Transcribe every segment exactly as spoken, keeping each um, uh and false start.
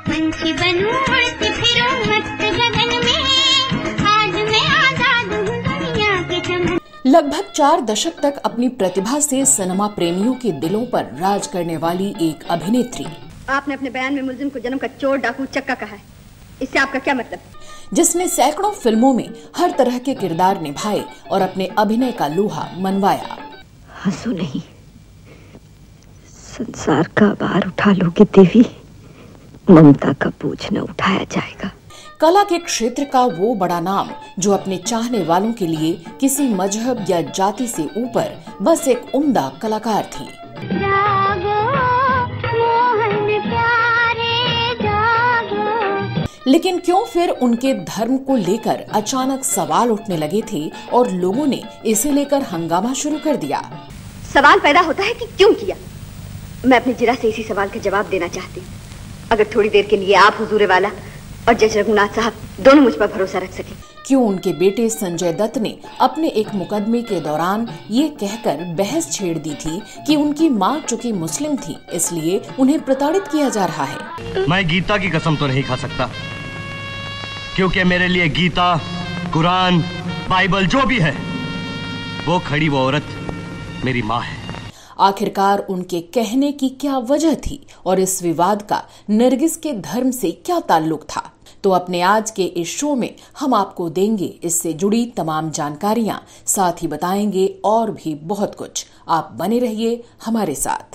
पंछी बनूं उड़ती फिरूं मस्त गगन में, आज मैं आजाद हूँ दुनिया के चमन। लगभग चार दशक तक अपनी प्रतिभा से सिनेमा प्रेमियों के दिलों पर राज करने वाली एक अभिनेत्री। आपने अपने बयान में मुलजिम को जन्म का चोर डाकू चक्का कहा है, इससे आपका क्या मतलब? जिसने सैकड़ों फिल्मों में हर तरह के किरदार निभाए और अपने अभिनय का लोहा मनवाया। हंसो नहीं, संसार का भार उठा लोगे देवी, ममता का बोझ न उठाया जाएगा। कला के क्षेत्र का वो बड़ा नाम जो अपने चाहने वालों के लिए किसी मजहब या जाति से ऊपर बस एक उम्दा कलाकार थी। लेकिन क्यों फिर उनके धर्म को लेकर अचानक सवाल उठने लगे थे और लोगों ने इसे लेकर हंगामा शुरू कर दिया। सवाल पैदा होता है कि क्यों किया? मैं अपनी जिरा से इसी सवाल का जवाब देना चाहती हूँ। अगर थोड़ी देर के लिए आप हुजूर वाला और जज रघुनाथ साहब दोनों मुझ पर भरोसा रख सके। क्यों उनके बेटे संजय दत्त ने अपने एक मुकदमे के दौरान ये कहकर बहस छेड़ दी थी कि उनकी माँ चूंकि मुस्लिम थी इसलिए उन्हें प्रताड़ित किया जा रहा है। मैं गीता की कसम तो नहीं खा सकता, क्योंकि मेरे लिए गीता, कुरान, बाइबल जो भी है वो खड़ी वो औरत मेरी माँ है। आखिरकार उनके कहने की क्या वजह थी और इस विवाद का नरगिस के धर्म से क्या ताल्लुक था? तो अपने आज के इस शो में हम आपको देंगे इससे जुड़ी तमाम जानकारियां, साथ ही बताएंगे और भी बहुत कुछ। आप बने रहिए हमारे साथ।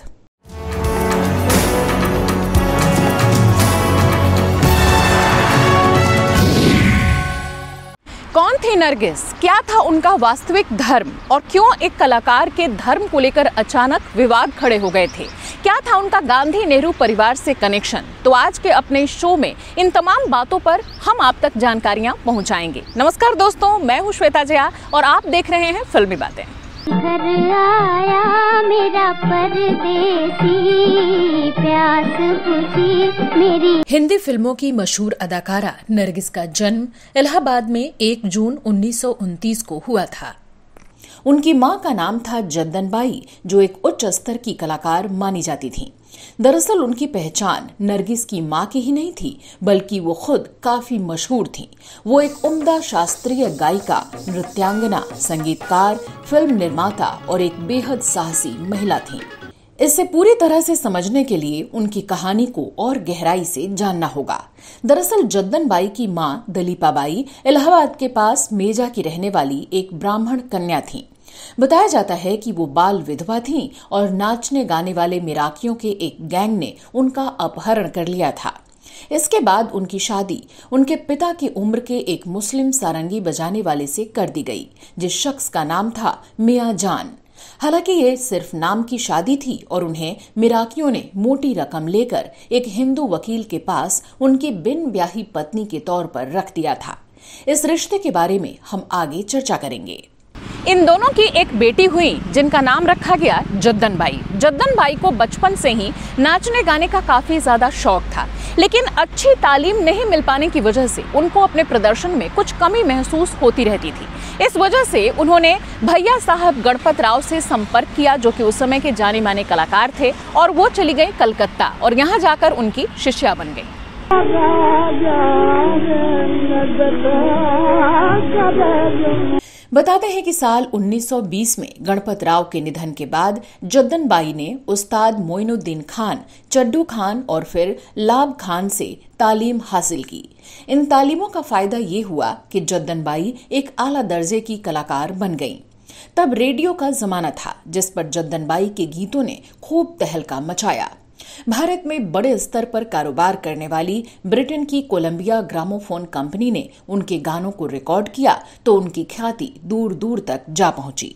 कौन थी नरगिस? क्या था उनका वास्तविक धर्म और क्यों एक कलाकार के धर्म को लेकर अचानक विवाद खड़े हो गए थे? क्या था उनका गांधी नेहरू परिवार से कनेक्शन? तो आज के अपने शो में इन तमाम बातों पर हम आप तक जानकारियां पहुंचाएंगे। नमस्कार दोस्तों, मैं हूं श्वेता जया और आप देख रहे हैं फिल्मी बातें। घर आया मेरा परदेसी, प्यास बुझी मेरी। हिंदी फिल्मों की मशहूर अदाकारा नरगिस का जन्म इलाहाबाद में एक जून उन्नीस सौ उनतीस को हुआ था। उनकी मां का नाम था जद्दन बाई, जो एक उच्च स्तर की कलाकार मानी जाती थीं। दरअसल उनकी पहचान नरगिस की मां की ही नहीं थी, बल्कि वो खुद काफी मशहूर थीं। वो एक उम्दा शास्त्रीय गायिका, नृत्यांगना, संगीतकार, फिल्म निर्माता और एक बेहद साहसी महिला थीं। इसे पूरी तरह से समझने के लिए उनकी कहानी को और गहराई से जानना होगा। दरअसल जद्दन बाई की मां दलीपा बाई इलाहाबाद के पास मेजा की रहने वाली एक ब्राह्मण कन्या थी। बताया जाता है कि वो बाल विधवा थीं और नाचने गाने वाले मिराकियों के एक गैंग ने उनका अपहरण कर लिया था। इसके बाद उनकी शादी उनके पिता की उम्र के एक मुस्लिम सारंगी बजाने वाले से कर दी गई, जिस शख्स का नाम था मियां जान। हालांकि ये सिर्फ नाम की शादी थी और उन्हें मिराकियों ने मोटी रकम लेकर एक हिंदू वकील के पास उनकी बिन ब्याही पत्नी के तौर पर रख दिया था। इस रिश्ते के बारे में हम आगे चर्चा करेंगे। इन दोनों की एक बेटी हुई जिनका नाम रखा गया जद्दन बाई। जद्दन बाई को बचपन से ही नाचने गाने का काफी ज्यादा शौक था, लेकिन अच्छी तालीम नहीं मिल पाने की वजह से उनको अपने प्रदर्शन में कुछ कमी महसूस होती रहती थी। इस वजह से उन्होंने भैया साहब गणपत राव से संपर्क किया, जो कि उस समय के जाने माने कलाकार थे, और वो चली गई कलकत्ता और यहाँ जाकर उनकी शिष्या बन गई। बताते हैं कि साल उन्नीस सौ बीस में गणपत राव के निधन के बाद जद्दन बाई ने उस्ताद मोइनुद्दीन खान, चड्डू खान और फिर लाभ खान से तालीम हासिल की। इन तालीमों का फायदा ये हुआ कि जद्दन बाई एक आला दर्जे की कलाकार बन गईं। तब रेडियो का जमाना था, जिस पर जद्दन बाई के गीतों ने खूब तहलका मचाया। भारत में बड़े स्तर पर कारोबार करने वाली ब्रिटेन की कोलंबिया ग्रामोफोन कंपनी ने उनके गानों को रिकॉर्ड किया तो उनकी ख्याति दूर दूर तक जा पहुंची।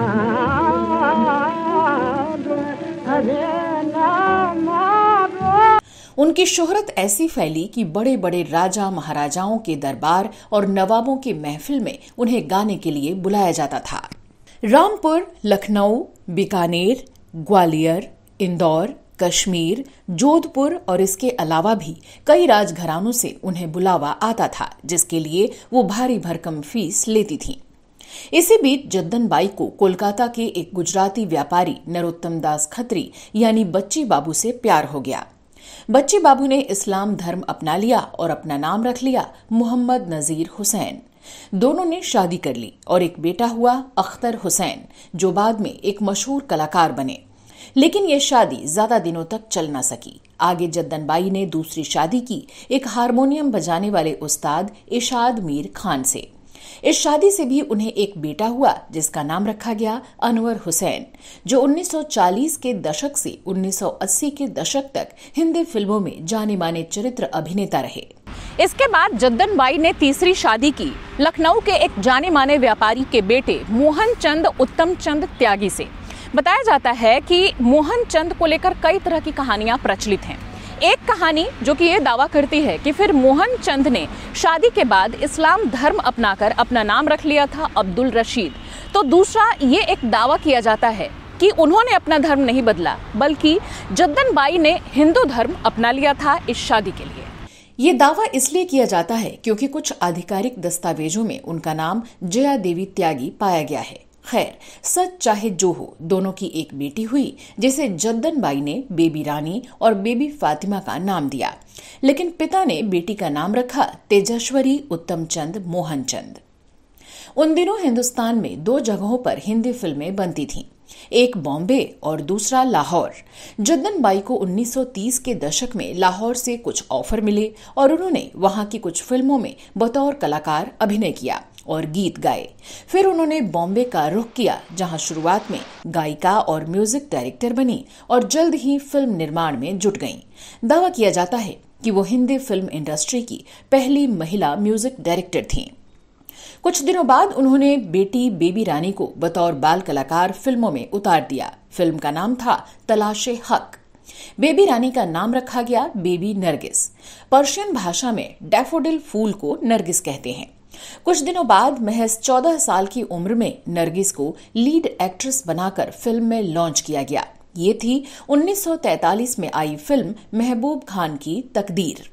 उनकी शोहरत ऐसी फैली कि बड़े बड़े राजा महाराजाओं के दरबार और नवाबों के महफिल में उन्हें गाने के लिए बुलाया जाता था। रामपुर, लखनऊ, बीकानेर, ग्वालियर, इंदौर, कश्मीर, जोधपुर और इसके अलावा भी कई राजघरानों से उन्हें बुलावा आता था, जिसके लिए वो भारी भरकम फीस लेती थीं। इसी बीच जद्दन बाई को कोलकाता के एक गुजराती व्यापारी नरोत्तम दास खत्री यानी बच्ची बाबू से प्यार हो गया। बच्चे बाबू ने इस्लाम धर्म अपना लिया और अपना नाम रख लिया मोहम्मद नजीर हुसैन। दोनों ने शादी कर ली और एक बेटा हुआ अख्तर हुसैन, जो बाद में एक मशहूर कलाकार बने। लेकिन यह शादी ज्यादा दिनों तक चल न सकी। आगे जद्दन बाई ने दूसरी शादी की एक हारमोनियम बजाने वाले उस्ताद इशाद मीर खान से। इस शादी से भी उन्हें एक बेटा हुआ जिसका नाम रखा गया अनवर हुसैन, जो उन्नीस सौ चालीस के दशक से उन्नीस सौ अस्सी के दशक तक हिंदी फिल्मों में जाने माने चरित्र अभिनेता रहे। इसके बाद जद्दन बाई ने तीसरी शादी की लखनऊ के एक जाने माने व्यापारी के बेटे मोहन चंद उत्तम चंद त्यागी से। बताया जाता है कि मोहन चंद को लेकर कई तरह की कहानियां प्रचलित हैं। एक कहानी जो कि ये दावा करती है कि फिर मोहन चंद ने शादी के बाद इस्लाम धर्म अपनाकर अपना नाम रख लिया था अब्दुल रशीद। तो दूसरा ये एक दावा किया जाता है कि उन्होंने अपना धर्म नहीं बदला, बल्कि जद्दन बाई ने हिंदू धर्म अपना लिया था इस शादी के लिए। ये दावा इसलिए किया जाता है क्योंकि कुछ आधिकारिक दस्तावेजों में उनका नाम जया देवी त्यागी पाया गया है। खैर, सच चाहे जो हो, दोनों की एक बेटी हुई जिसे जद्दन बाई ने बेबी रानी और बेबी फातिमा का नाम दिया, लेकिन पिता ने बेटी का नाम रखा तेजस्वरी उत्तम चंद मोहन चंद। उन दिनों हिंदुस्तान में दो जगहों पर हिंदी फिल्में बनती थीं, एक बॉम्बे और दूसरा लाहौर। जद्दन बाई को उन्नीस सौ तीस के दशक में लाहौर से कुछ ऑफर मिले और उन्होंने वहां की कुछ फिल्मों में बतौर कलाकार अभिनय किया और गीत गाए। फिर उन्होंने बॉम्बे का रुख किया, जहां शुरुआत में गायिका और म्यूजिक डायरेक्टर बनी और जल्द ही फिल्म निर्माण में जुट गईं। दावा किया जाता है कि वो हिंदी फिल्म इंडस्ट्री की पहली महिला म्यूजिक डायरेक्टर थीं। कुछ दिनों बाद उन्होंने बेटी बेबी रानी को बतौर बाल कलाकार फिल्मों में उतार दिया। फिल्म का नाम था तलाशे हक। बेबी रानी का नाम रखा गया बेबी नरगिस। पर्शियन भाषा में डैफोडिल फूल को नरगिस कहते हैं। कुछ दिनों बाद महज चौदह साल की उम्र में नरगिस को लीड एक्ट्रेस बनाकर फिल्म में लॉन्च किया गया। ये थी उन्नीस सौ तैंतालीस में आई फिल्म महबूब खान की तकदीर।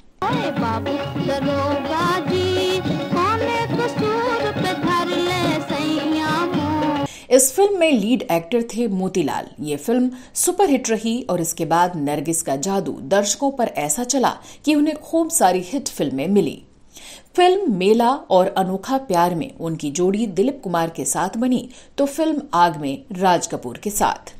इस फिल्म में लीड एक्टर थे मोतीलाल। ये फिल्म सुपरहिट रही और इसके बाद नरगिस का जादू दर्शकों पर ऐसा चला कि उन्हें खूब सारी हिट फिल्में मिली। फिल्म मेला और अनोखा प्यार में उनकी जोड़ी दिलीप कुमार के साथ बनी, तो फिल्म आग में राज कपूर के साथ।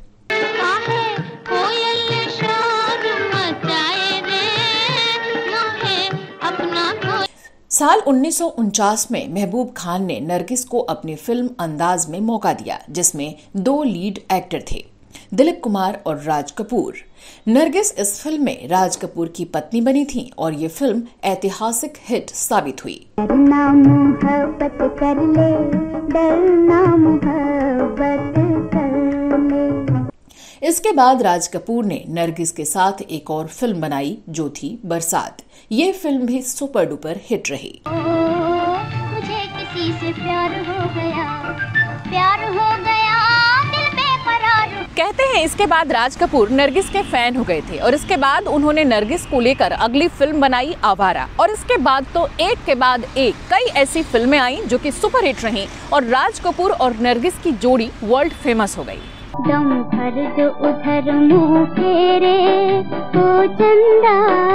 साल उन्नीस सौ उनचास में महबूब खान ने नरगिस को अपनी फिल्म अंदाज में मौका दिया, जिसमें दो लीड एक्टर थे, दिलीप कुमार और राज कपूर। नरगिस इस फिल्म में राज कपूर की पत्नी बनी थी और ये फिल्म ऐतिहासिक हिट साबित हुई। डरना मुहब्बत कर ले, डरना मुहब्बत कर ले। इसके बाद राज कपूर ने नरगिस के साथ एक और फिल्म बनाई जो थी बरसात। ये फिल्म भी सुपर डुपर हिट रही। ओ, मुझे किसी से प्यार हो गया, प्यार हो गया, दिल बेकरार। कहते हैं इसके बाद राज कपूर नरगिस के फैन हो गए थे और इसके बाद उन्होंने नरगिस को लेकर अगली फिल्म बनाई आवारा। और इसके बाद तो एक के बाद एक कई ऐसी फिल्में आई जो कि सुपर हिट रहीं और राज कपूर और नरगिस की जोड़ी वर्ल्ड फेमस हो गई। दम भर जो उधर मुँह फेरे ओ चंदा।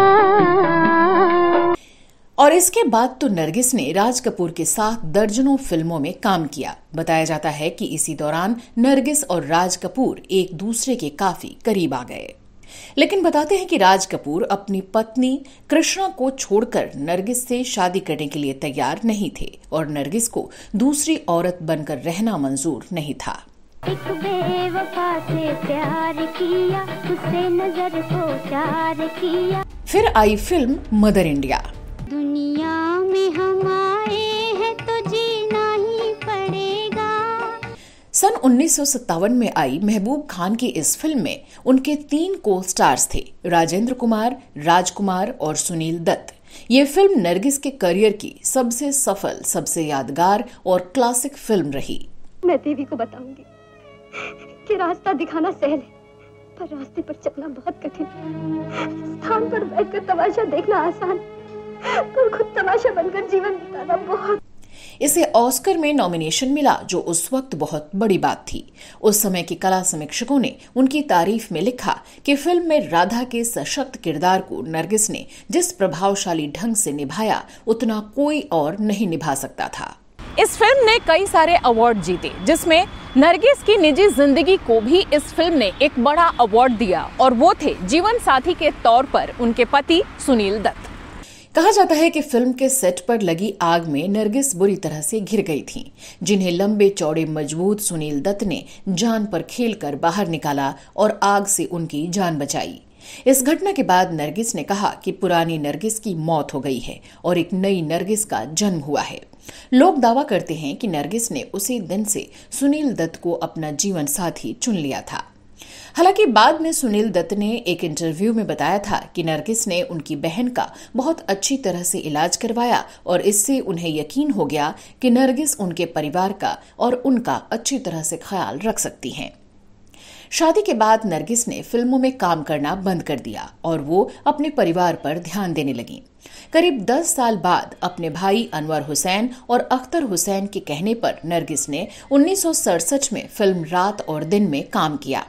और इसके बाद तो नरगिस ने राज कपूर के साथ दर्जनों फिल्मों में काम किया। बताया जाता है कि इसी दौरान नरगिस और राज कपूर एक दूसरे के काफी करीब आ गए। लेकिन बताते हैं कि राज कपूर अपनी पत्नी कृष्णा को छोड़कर नरगिस से शादी करने के लिए तैयार नहीं थे और नरगिस को दूसरी औरत बनकर रहना मंजूर नहीं था। एक बेवफा से प्यार किया, उससे नजर को चार किया। फिर आई फिल्म मदर इंडिया। दुनिया में हम आए हैं तो जीना ही पड़ेगा। सन उन्नीस सौ सत्तावन में आई महबूब खान की इस फिल्म में उनके तीन को स्टार्स थे, राजेंद्र कुमार, राजकुमार और सुनील दत्त। ये फिल्म नरगिस के करियर की सबसे सफल, सबसे यादगार और क्लासिक फिल्म रही। मैं देवी को बताऊंगी कि रास्ता दिखाना सहल है, पर रास्ते पर चलना बहुत कठिन। स्थान पर बैठकर तमाशा देखना आसान, पर खुद तमाशा बनकर जीवन बिताना बहुत। इसे ऑस्कर में नॉमिनेशन मिला, जो उस वक्त बहुत बड़ी बात थी। उस समय की कला समीक्षकों ने उनकी तारीफ में लिखा कि फिल्म में राधा के सशक्त किरदार को नरगिस ने जिस प्रभावशाली ढंग से निभाया, उतना कोई और नहीं निभा सकता था। इस फिल्म ने कई सारे अवार्ड जीते, जिसमें नरगिस की निजी जिंदगी को भी इस फिल्म ने एक बड़ा अवार्ड दिया, और वो थे जीवन साथी के तौर पर उनके पति सुनील दत्त। कहा जाता है कि फिल्म के सेट पर लगी आग में नरगिस बुरी तरह से घिर गई थीं, जिन्हें लंबे चौड़े मजबूत सुनील दत्त ने जान पर खेलकर बाहर निकाला और आग से उनकी जान बचाई। इस घटना के बाद नरगिस ने कहा कि पुरानी नरगिस की मौत हो गई है और एक नई नरगिस का जन्म हुआ है। लोग दावा करते हैं कि नरगिस ने उसी दिन से सुनील दत्त को अपना जीवन साथी चुन लिया था। हालांकि बाद में सुनील दत्त ने एक इंटरव्यू में बताया था कि नरगिस ने उनकी बहन का बहुत अच्छी तरह से इलाज करवाया और इससे उन्हें यकीन हो गया कि नरगिस उनके परिवार का और उनका अच्छी तरह से ख्याल रख सकती हैं। शादी के बाद नरगिस ने फिल्मों में काम करना बंद कर दिया और वो अपने परिवार पर ध्यान देने लगी। करीब दस साल बाद अपने भाई अनवर हुसैन और अख्तर हुसैन के कहने पर नरगिस ने उन्नीस सौ सड़सठ में फिल्म रात और दिन में काम किया।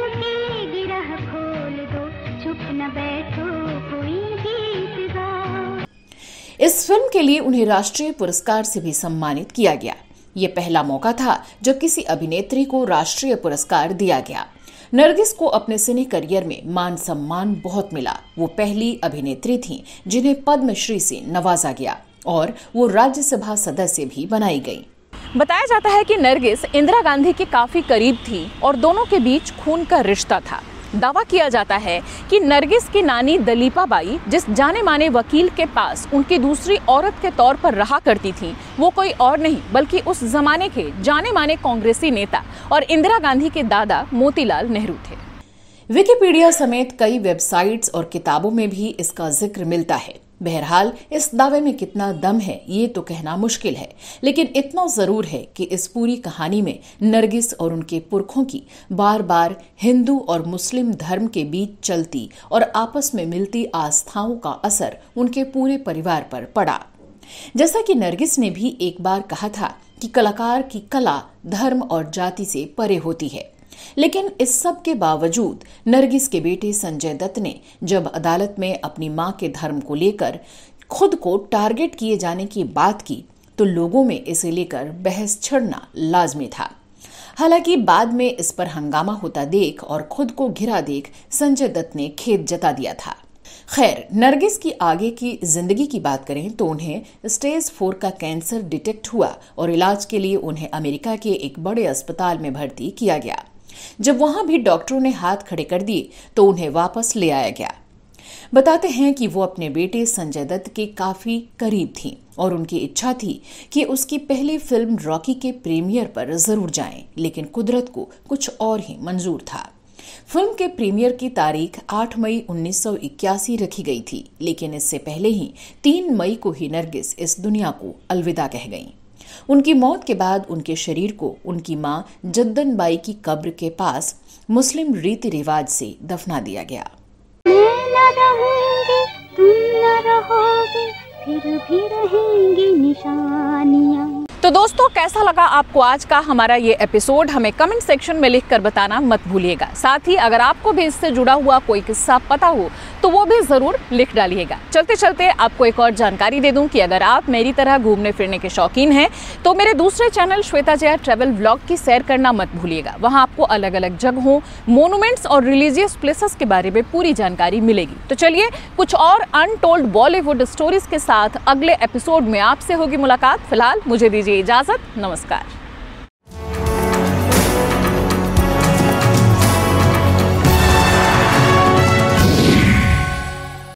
इस फिल्म के लिए उन्हें राष्ट्रीय पुरस्कार से भी सम्मानित किया गया। ये पहला मौका था जब किसी अभिनेत्री को राष्ट्रीय पुरस्कार दिया गया। नरगिस को अपने सिने करियर में मान सम्मान बहुत मिला। वो पहली अभिनेत्री थीं जिन्हें पद्मश्री से नवाजा गया और वो राज्यसभा सदस्य भी बनाई गई। बताया जाता है कि नरगिस इंदिरा गांधी के काफी करीब थी और दोनों के बीच खून का रिश्ता था। दावा किया जाता है कि नरगिस की नानी दलीपा बाई जिस जाने माने वकील के पास उनकी दूसरी औरत के तौर पर रहा करती थी, वो कोई और नहीं बल्कि उस जमाने के जाने माने कांग्रेसी नेता और इंदिरा गांधी के दादा मोतीलाल नेहरू थे। विकिपीडिया समेत कई वेबसाइट्स और किताबों में भी इसका जिक्र मिलता है। बहरहाल इस दावे में कितना दम है ये तो कहना मुश्किल है, लेकिन इतना जरूर है कि इस पूरी कहानी में नरगिस और उनके पुरखों की बार बार हिंदू और मुस्लिम धर्म के बीच चलती और आपस में मिलती आस्थाओं का असर उनके पूरे परिवार पर पड़ा। जैसा कि नरगिस ने भी एक बार कहा था कि कलाकार की कला धर्म और जाति से परे होती है, लेकिन इस सब के बावजूद नरगिस के बेटे संजय दत्त ने जब अदालत में अपनी मां के धर्म को लेकर खुद को टारगेट किए जाने की बात की तो लोगों में इसे लेकर बहस छिड़ना लाजमी था। हालांकि बाद में इस पर हंगामा होता देख और खुद को घिरा देख संजय दत्त ने खेद जता दिया था। खैर, नरगिस की आगे की जिंदगी की बात करें तो उन्हें स्टेज फोर का कैंसर डिटेक्ट हुआ और इलाज के लिए उन्हें अमेरिका के एक बड़े अस्पताल में भर्ती किया गया। जब वहां भी डॉक्टरों ने हाथ खड़े कर दिए तो उन्हें वापस ले आया गया। बताते हैं कि वो अपने बेटे संजय दत्त के काफी करीब थीं और उनकी इच्छा थी कि उसकी पहली फिल्म रॉकी के प्रीमियर पर जरूर जाएं, लेकिन कुदरत को कुछ और ही मंजूर था। फिल्म के प्रीमियर की तारीख आठ मई उन्नीस सौ इक्यासी रखी गई थी, लेकिन इससे पहले ही तीन मई को ही नरगिस इस दुनिया को अलविदा कह गईं। उनकी मौत के बाद उनके शरीर को उनकी मां जद्दन बाई की कब्र के पास मुस्लिम रीति रिवाज से दफना दिया गया। मैं न रहूंगी, तुम न रहोगे, फिर भी रहेंगी निशानियां। तो दोस्तों, कैसा लगा आपको आज का हमारा ये एपिसोड? हमें कमेंट सेक्शन में लिखकर बताना मत भूलिएगा। साथ ही अगर आपको भी इससे जुड़ा हुआ कोई किस्सा पता हो तो वो भी जरूर लिख डालिएगा। चलते चलते आपको एक और जानकारी दे दूं कि अगर आप मेरी तरह घूमने फिरने के शौकीन हैं तो मेरे दूसरे channel Shweta Jaya travel vlog की सैर करना मत भूलिएगा। वहां आपको अलग अलग जगहों, मोन्यूमेंट्स और रिलीजियस प्लेसेस के बारे में पूरी जानकारी मिलेगी। तो चलिए कुछ और अनटोल्ड बॉलीवुड स्टोरीज के साथ अगले एपिसोड में आपसे होगी मुलाकात। फिलहाल मुझे दीजिए इजाजत। नमस्कार।